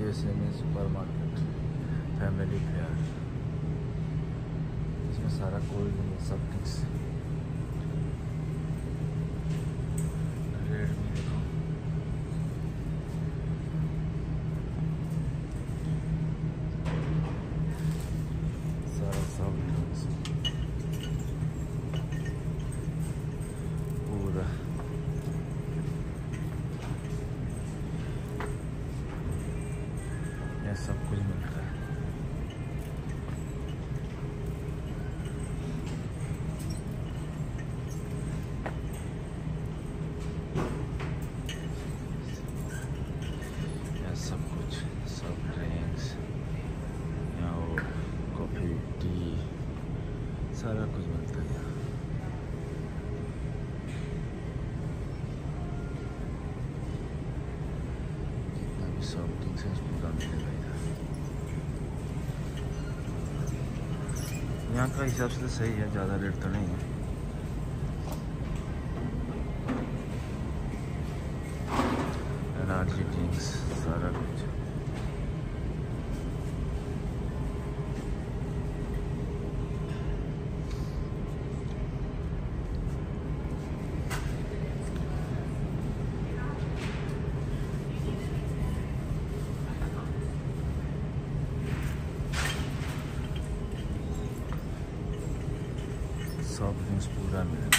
USA में super market family fair, इसमें सारा कोल्ड ड्रिंक सब ड्रिंक्स रेट में देखो। सारा सब ड्रिंक्स पूरा यह सब कुछ मिलता है। सब कुछ, सब ड्रिंक्स, यहाँ कॉफ़ी टी सारा कुछ मिलता है यहाँ। जितना भी सॉफ्ट ड्रिंक्स है पूरा मिलेगा इधर। यहाँ का हिसाब से तो सही है, ज़्यादा रेट तो नहीं है। एनर्जी ड्रिंक्स सारा कुछ। सॉफ्ट ड्रिंक्स पूरा मिलेगा।